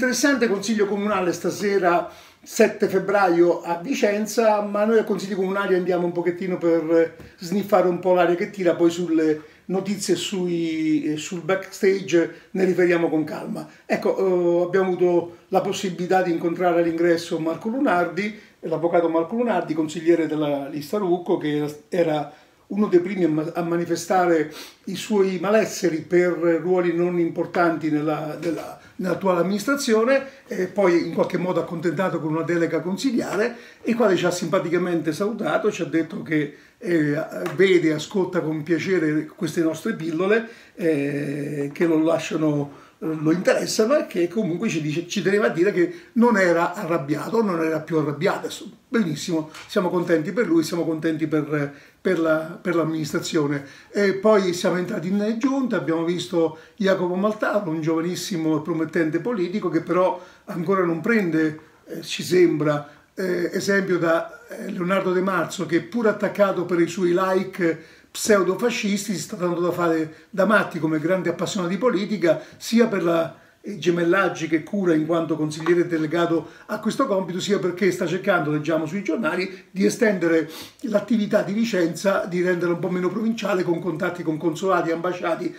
Interessante consiglio comunale stasera 7 febbraio a Vicenza, ma noi a consigli comunali andiamo un pochettino per sniffare un po' l'aria che tira, poi sulle notizie sul backstage ne riferiamo con calma. Ecco, abbiamo avuto la possibilità di incontrare all'ingresso Marco Lunardi, l'avvocato Marco Lunardi, consigliere della lista Lucco, che era uno dei primi a manifestare i suoi malesseri per ruoli non importanti nell'attuale amministrazione, e poi in qualche modo accontentato con una delega consiliare, il quale ci ha simpaticamente salutato, ci ha detto che vede e ascolta con piacere queste nostre pillole, che lo interessano, e che comunque ci teneva a dire che non era arrabbiato, non era più arrabbiato. Benissimo, siamo contenti per lui, siamo contenti per l'amministrazione. E poi siamo entrati in giunta, abbiamo visto Jacopo Maltaro, un giovanissimo e promettente politico che però ancora non prende, ci sembra, esempio da Leonardo De Marzo, che pur attaccato per i suoi like pseudofascisti si sta dando da fare da matti come grande appassionato di politica, sia per la gemellaggi che cura in quanto consigliere delegato a questo compito, sia perché sta cercando, leggiamo sui giornali, di estendere l'attività di Vicenza, di renderla un po' meno provinciale, con contatti con consolati, ambasciate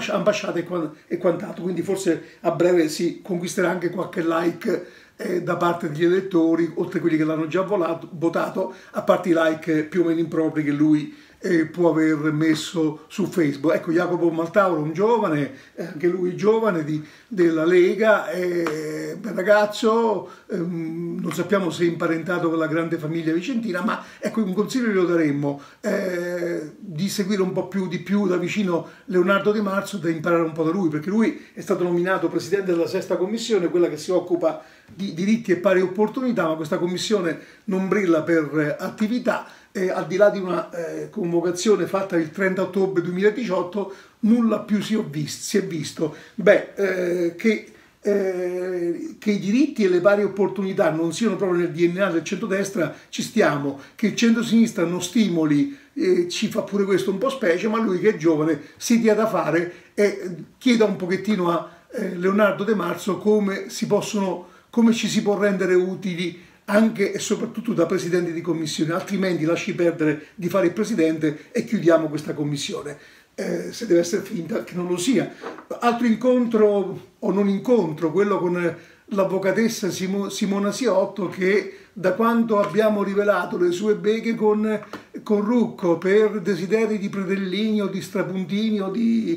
e quant'altro. Quindi forse a breve si conquisterà anche qualche like da parte degli elettori, oltre a quelli che l'hanno già votato, a parte i like più o meno impropri che lui può aver messo su Facebook. Ecco, Jacopo Maltauro, un giovane, anche lui giovane della Lega, bel ragazzo, non sappiamo se è imparentato con la grande famiglia vicentina, ma ecco, un consiglio glielo daremmo, di seguire un po' di più da vicino Leonardo De Marzo, da imparare un po' da lui, perché lui è stato nominato presidente della sesta commissione, quella che si occupa di diritti e pari opportunità, ma questa commissione non brilla per attività. Al di là di una convocazione fatta il 30 ottobre 2018, nulla più si è visto. Che i diritti e le pari opportunità non siano proprio nel DNA del centrodestra, ci stiamo. Che il centrosinistra non stimoli, ci fa pure questo un po' specie, ma lui che è giovane si dia da fare e chieda un pochettino a Leonardo De Marzo come ci si può rendere utili anche e soprattutto da presidente di commissione, altrimenti lasci perdere di fare il presidente e chiudiamo questa commissione, se deve essere finta che non lo sia. Altro incontro o non incontro, quello con l'avvocatessa Simona Siotto, che da quando abbiamo rivelato le sue beghe con Rucco per desideri di predellini o di strapuntini o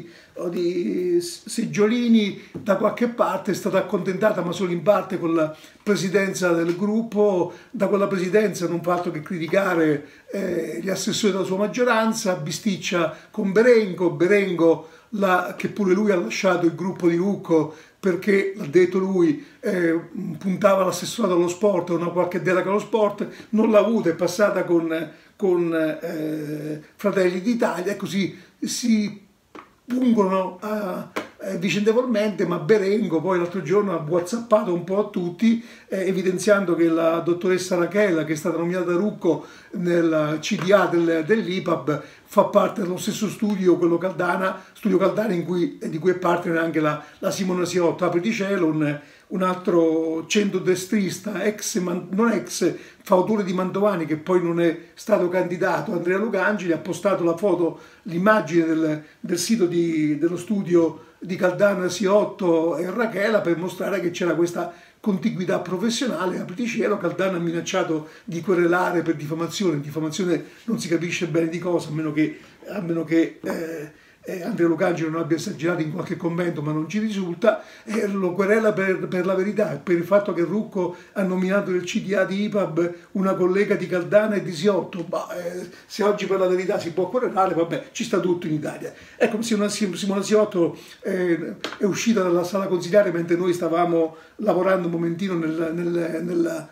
di seggiolini da qualche parte, è stata accontentata ma solo in parte con la presidenza del gruppo. Da quella presidenza non fa altro che criticare gli assessori della sua maggioranza, bisticcia con Berengo, che pure lui ha lasciato il gruppo di Rucco perché, l'ha detto lui, puntava l'assessorato allo sport, una qualche delega allo sport, non l'ha avuta, è passata con Fratelli d'Italia, e così si pungono vicendevolmente. Ma Berengo poi l'altro giorno ha whatsappato un po' a tutti, evidenziando che la dottoressa Rachela, che è stata nominata da Rucco nel CDA dell'IPAB, fa parte dello stesso studio, quello studio Caldana, di cui è partner anche la Simona Siotto. Apri di cielo, un altro centrodestrista, non ex fautore di Mantovani, che poi non è stato candidato, Andrea Lucangeli, ha postato la foto, l'immagine del sito dello studio di Caldana, Siotto e Rachela, per mostrare che c'era questa contiguità professionale. Apriti cielo, Caldana ha minacciato di querelare per diffamazione. Diffamazione non si capisce bene di cosa, a meno che Andrea Lucangeli non abbia esagerato in qualche commento, ma non ci risulta. Lo querela per la verità, per il fatto che Rucco ha nominato nel CDA di IPAB una collega di Caldana e di Siotto. Se oggi per la verità si può querelare, vabbè, ci sta tutto in Italia. Ecco, Simona Siotto è uscita dalla sala consiliare mentre noi stavamo lavorando un momentino nel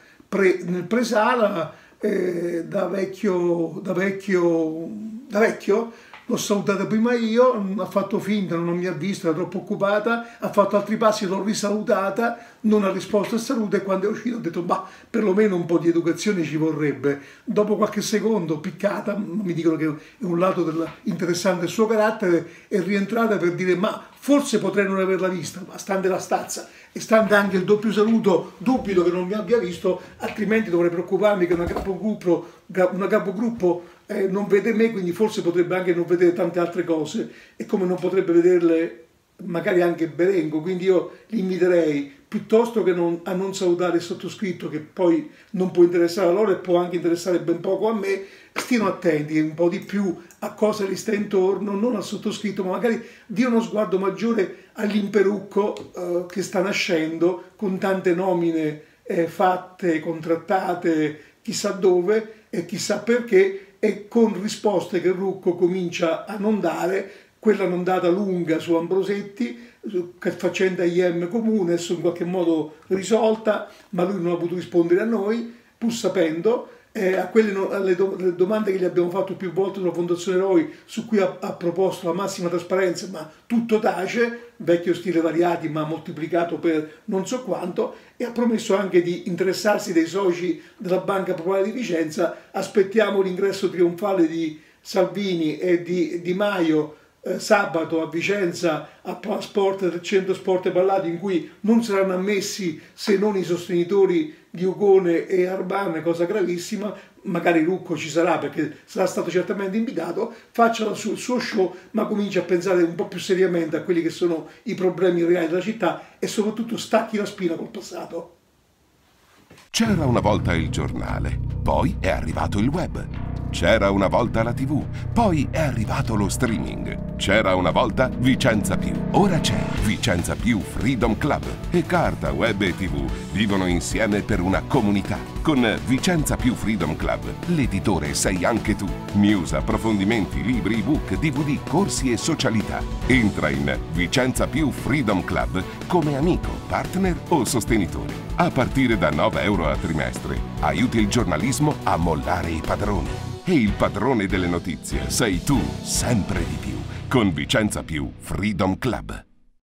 presala, da vecchio l'ho salutata prima io, ha fatto finta, non mi ha visto, era troppo occupata, ha fatto altri passi, l'ho risalutata, non ha risposto a saluto e quando è uscito ho detto, bah, perlomeno un po' di educazione ci vorrebbe. Dopo qualche secondo, piccata, mi dicono che è un lato interessante del suo carattere, è rientrata per dire, ma forse potrei non averla vista, ma stante la stazza e stante anche il doppio saluto, dubito che non mi abbia visto, altrimenti dovrei preoccuparmi che una capogruppo non vede me, quindi forse potrebbe anche non vedere tante altre cose e come non potrebbe vederle magari anche Berengo, quindi io li inviterei piuttosto che a non salutare il sottoscritto, che poi non può interessare a loro e può anche interessare ben poco a me, stiano attenti un po' di più a cosa gli sta intorno, non al sottoscritto, ma magari dia uno sguardo maggiore all'imperucco che sta nascendo con tante nomine fatte, contrattate, chissà dove e chissà perché, e con risposte che Rucco comincia a non dare, quella non data lunga su Ambrosetti, che faccenda IM comune, adesso in qualche modo risolta, ma lui non ha potuto rispondere a noi, pur sapendo, alle domande che gli abbiamo fatto più volte sulla Fondazione Eroi, su cui ha proposto la massima trasparenza, ma tutto tace, vecchio stile Variati, ma moltiplicato per non so quanto, e ha promesso anche di interessarsi dei soci della Banca Popolare di Vicenza. Aspettiamo l'ingresso trionfale di Salvini e di Di Maio sabato a Vicenza a Sport del Centro Sport e Pallati, in cui non saranno ammessi se non i sostenitori di Ugone e Arbane, cosa gravissima. Magari Rucco ci sarà perché sarà stato certamente invitato, faccia il suo show, ma comincia a pensare un po' più seriamente a quelli che sono i problemi reali della città e soprattutto stacchi la spina col passato. C'era una volta il giornale, poi è arrivato il web. C'era una volta la TV, poi è arrivato lo streaming. C'era una volta Vicenza Più, ora c'è Vicenza Più Freedom Club. E carta, web e TV vivono insieme per una comunità. Con Vicenza Più Freedom Club, l'editore sei anche tu. News, approfondimenti, libri, ebook, DVD, corsi e socialità. Entra in Vicenza Più Freedom Club come amico, partner o sostenitore. A partire da 9 euro a trimestre, aiuti il giornalismo a mollare i padroni. E il padrone delle notizie sei tu, sempre di più, con Vicenza Più Freedom Club.